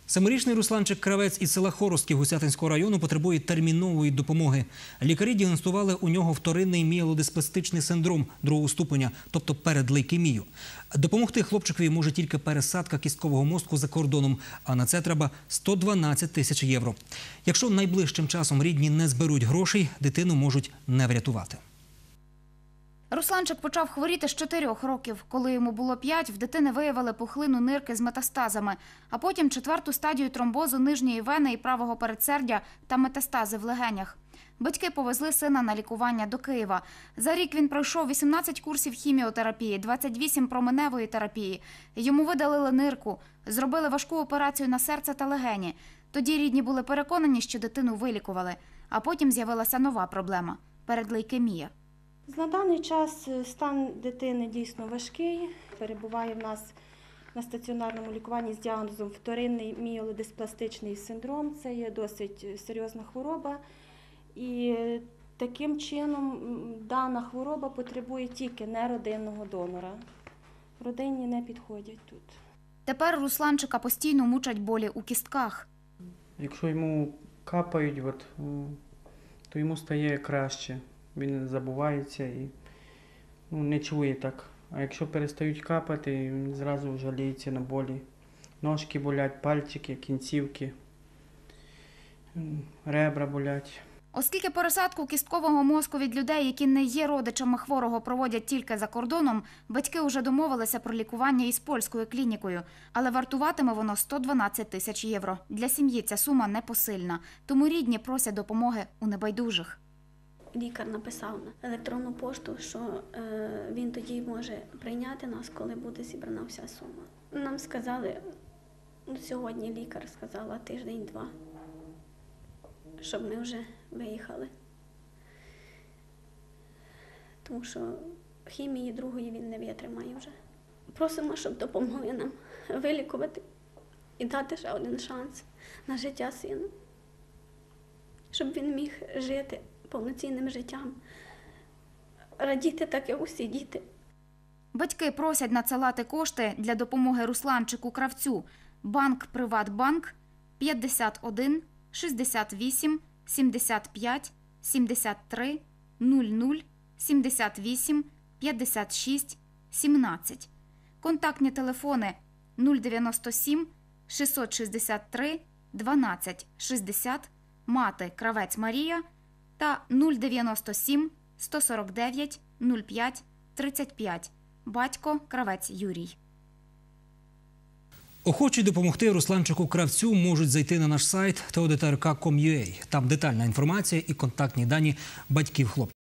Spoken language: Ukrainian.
Семирічний Русланчик Кравець із села Хоростки Гусятинського району потребує термінової допомоги. Лікарі діагностували у нього вторинний мієлодиспастичний синдром другого ступеня, тобто передлейкемію. Допомогти хлопчикові може тільки пересадка кісткового мозку за кордоном, а на це треба 112 тисяч євро. Якщо найближчим часом рідні не зберуть грошей, дитину можуть не врятувати. Русланчик почав хворіти з 4 років. Коли йому було 5, в дитини виявили пухлину нирки з метастазами, а потім 4-ту стадію тромбозу нижньої вени і правого передсердя та метастази в легенях. Батьки повезли сина на лікування до Києва. За рік він пройшов 18 курсів хіміотерапії, 28 променевої терапії. Йому видалили нирку, зробили важку операцію на серце та легені. Тоді рідні були переконані, що дитину вилікували. А потім з'явилася нова проблема – передлейкемія. На даний час стан дитини дійсно важкий, перебуває в нас на стаціонарному лікуванні з діагнозом вторинний мієлодиспластичний синдром. Це є досить серйозна хвороба і таким чином дана хвороба потребує тільки неродинного донора. Родинні не підходять тут. Тепер Русланчика постійно мучать болі у кістках. Якщо йому капають, то йому стає краще. Він забувається і не чує так. А якщо перестають капати, він зразу жаліється на болі. Ножки болять, пальчики, кінцівки, ребра болять. Оскільки пересадку кісткового мозку від людей, які не є родичами хворого, проводять тільки за кордоном, батьки вже домовилися про лікування із польською клінікою. Але вартуватиме воно 112 тисяч євро. Для сім'ї ця сума непосильна, тому рідні просять допомоги у небайдужих. Лікар написав на електронну пошту, що він тоді може прийняти нас, коли буде зібрана вся сума. Нам сказали, сьогодні лікар сказала тиждень-два, щоб ми вже виїхали. Тому що хімії другої він не витримає вже. Просимо, щоб допомогли нам вилікувати і дати ще один шанс на життя сину, щоб він міг жити повноцінним життям, радіти так, як усі діти. Батьки просять надсилати кошти для допомоги Русланчику Кравцю. Банк «Приватбанк» 51 68 75 73 00 78 56 17. Контактні телефони 097 663 12 60, мати Кравець Марія та 097 149 05 35, батько Кравець Юрій. Охочі допомогти Русланчику Кравцю можуть зайти на наш сайт todtrk.com.ua. Там детальна інформація і контактні дані батьків хлопця.